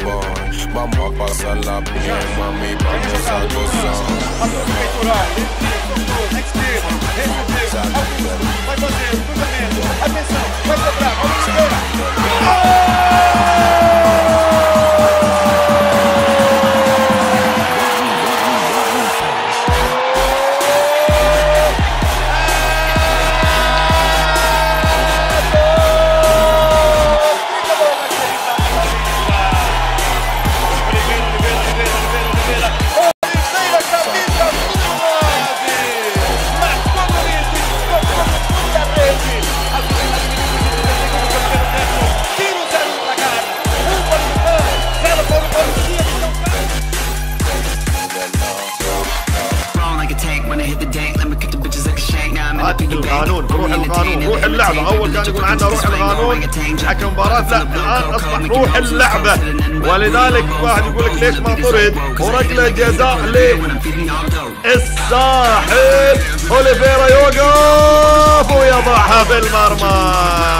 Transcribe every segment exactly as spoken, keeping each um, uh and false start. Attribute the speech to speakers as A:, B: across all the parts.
A: Vamos a pasarla bien, mami, vamos a gozar. Vai fazer o cruzamento. Atenção, vai sobrar.
B: القانون روح القانون روح اللعبة. أول كان يقول عنها روح القانون حكم مباراة، لا الآن أصبح روح اللعبة. ولذلك واحد يقول لك ليش ما طرد وركلة جزاء للساحل. أوليفيرا يوقف ويضعها في المرمى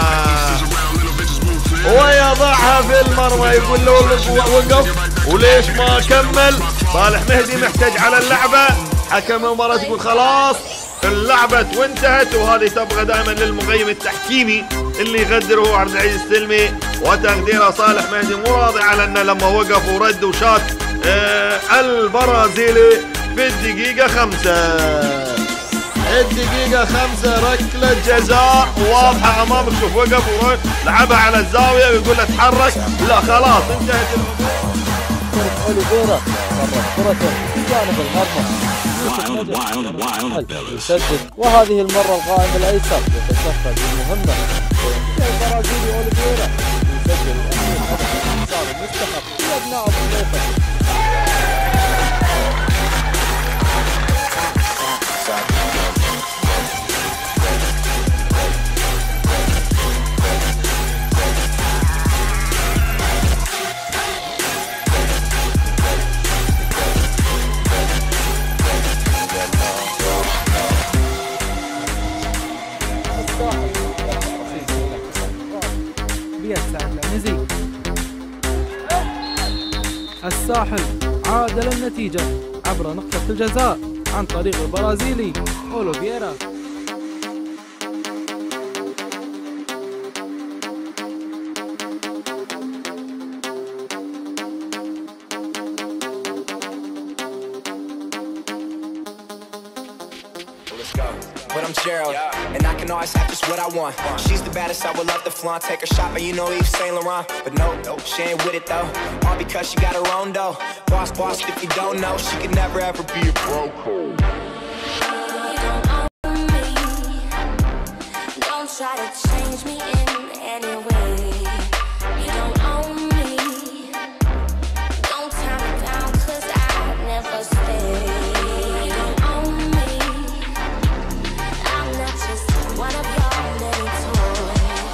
B: ويضعها في المرمى. يقول له وقف وليش ما كمل. صالح مهدي محتاج على اللعبة. حكم المباراة يقول خلاص اللعبة وانتهت. وهذه تبقى دائما للمقيم التحكيمي اللي يقدره عبد العزيز السلمي وتقديره صالح مهدي. مو راضي على انه لما وقف ورد وشات آه البرازيلي في الدقيقة خمسة. الدقيقة خمسة ركلة جزاء واضحة امامك. شوف وقف ولعبها على الزاوية ويقول له تحرك. لا خلاص انتهت
C: أوليفيرا كرة جانب المرمى يسدد. وهذه المرة القائم الأيسر يتشفى بالمهمة. البرازيلي أوليفيرا يسجل الهدف الانتصاري المستحق في أبناء الضيوف. الساحل عادل النتيجة عبر نقطة الجزاء عن طريق البرازيلي أوليفيرا.
D: But I'm Gerald, and I can always have just what I want. She's the baddest, I would love to flaunt. Take her shot, but you know Yves Saint Laurent. But no, she ain't with it though. All because she got her own dough. Boss, boss, if you don't know, she could never ever be a broke hoe.
E: Don't try to change me in any way. You don't own me. Don't tie me down, cause I never stay. You don't own me. I'm not just one of your many toys.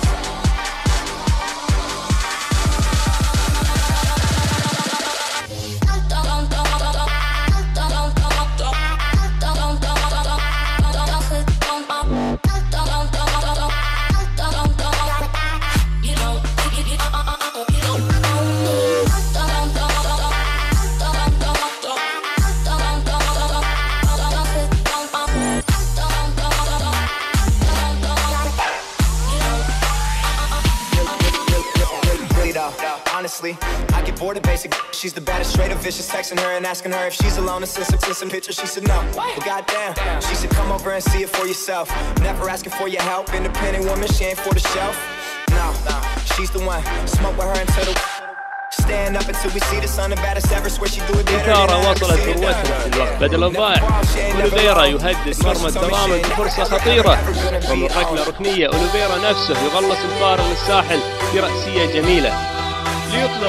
D: Honestly, I get bored of basic. She's the baddest, straight up vicious. Texting her and asking her if she's alone and send some, send some pictures. She said no, but goddamn, she said come over and see it for yourself. Never asking for your help. Independent woman, she ain't for the shelf. No, she's the one. Smoke with her until the stand up until we see the sun. The baddest ever. Swear she do it better.
F: إثارة وصلت قوتها في الوقت بدل الضائع. أوليفيرا يهدد مرمى الدوامة بفرصة خطيرة ومن ركلة ركنية. أوليفيرا نفسه يغلص الفارق للساحل برأسية جميلة ليطلق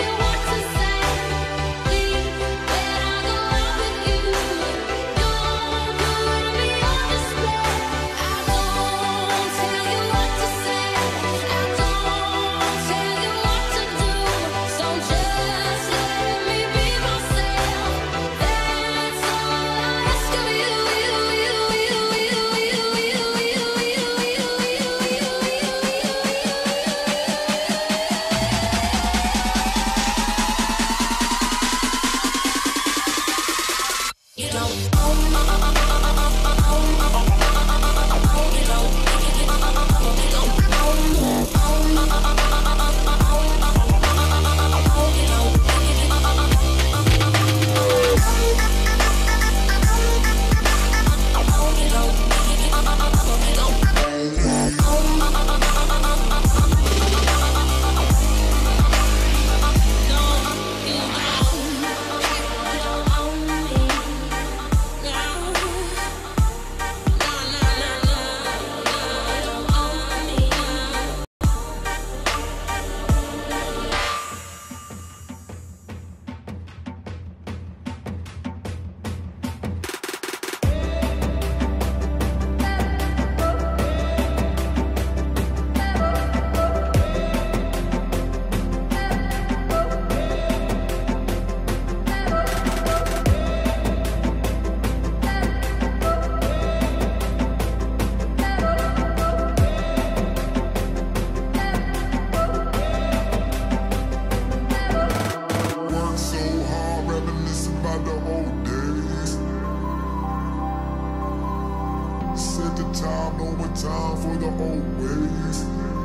G: the time, no more time for the old ways.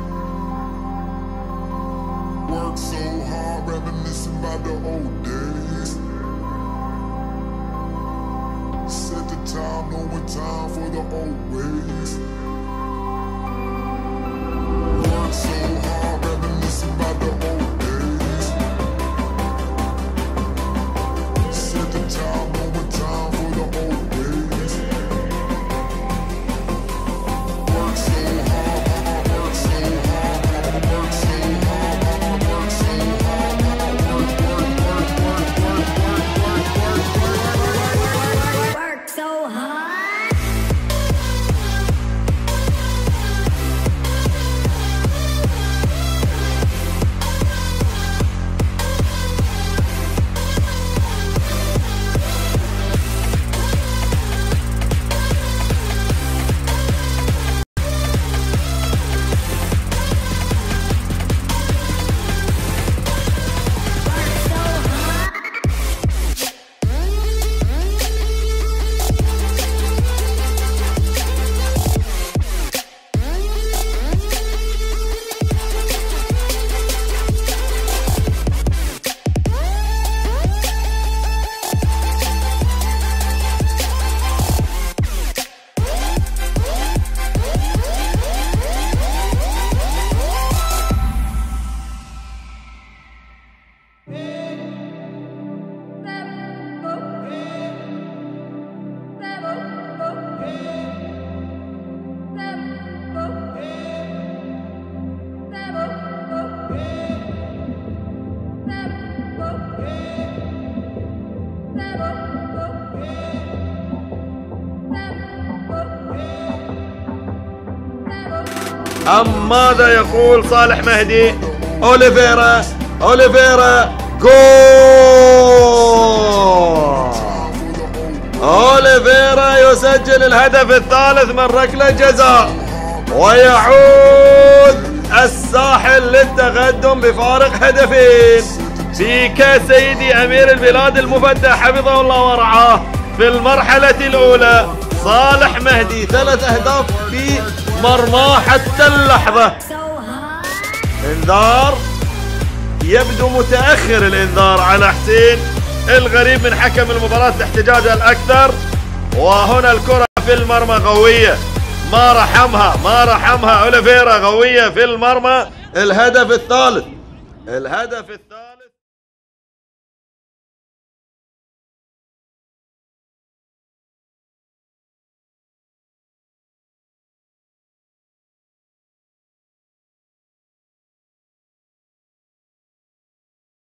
G: Work so hard, reminiscing about the old days. Set the time, no more time for the old ways. Work so hard, reminiscing about the old days. Set the time, no more time for the old ways. Work so hard, work so hard, work so hard, work so hard, work, work, work, work, work, work, work, work,
E: Work so hard.
B: أم ماذا يقول صالح مهدي؟ أوليفيرا أوليفيرا جول! أوليفيرا يسجل الهدف الثالث من ركلة جزاء ويعود الساحل للتقدم بفارق هدفين في كاس سيدي أمير البلاد المفتح حفظه الله ورعاه. في المرحلة الأولى صالح مهدي ثلاث أهداف في مرماه حتى اللحظة. انذار يبدو متأخر الانذار على حسين الغريب من حكم المباراة لاحتجاجها الأكثر. وهنا الكرة في المرمى قوية ما رحمها ما رحمها أوليفيرا قوية في المرمى. الهدف الثالث الهدف الثالث